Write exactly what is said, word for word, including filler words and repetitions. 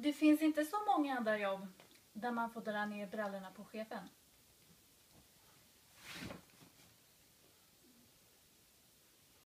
Det finns inte så många andra jobb där man får dra ner brallorna på chefen.